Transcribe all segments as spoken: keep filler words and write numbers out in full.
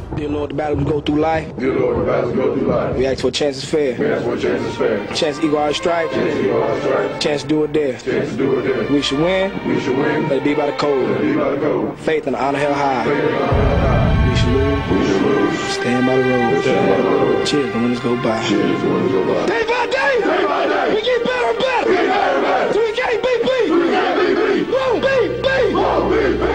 Dear Lord, the battles we go through life. Dear Lord, the battles we go through life. We ask for a chance is fair. We ask for a chance is fair. Chance to equal our stripes. Chance to equal our stripes. Chance to do it there. Chance to do it there. We should win. We should win. Let it be by the code. Let it be by the code. Faith and honor held high. Faith and honor held high. We should lose. We should lose. Stand by the road. Stand by the road. Cheers, the winners go by. Cheers, the winners go by. Day by day. Day by day. We get better and better. We get better and better. So we can't beat beat. We can't beat beat. Won't beat beat. Won't beat beat.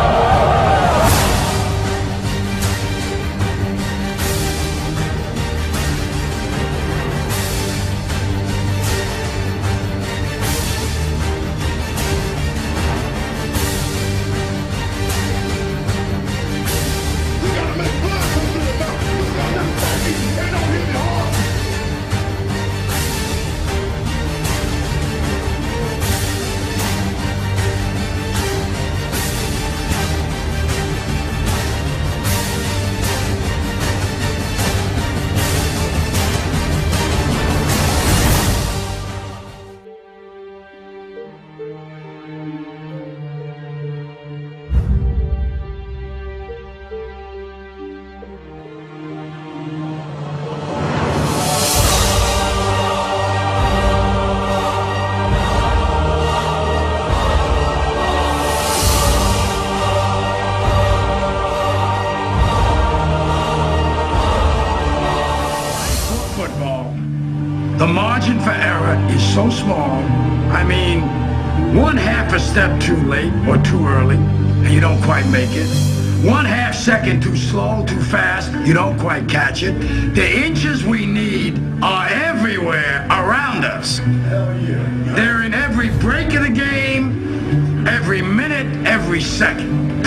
The margin for error is so small. I mean, one half a step too late or too early, and you don't quite make it. One half second too slow, too fast, you don't quite catch it. The inches we need are everywhere around us. They're in every break of the game, every minute, every second.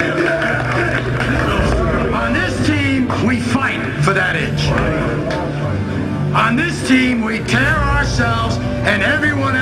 On this team, we fight for that inch. On this team, we tear ourselves and everyone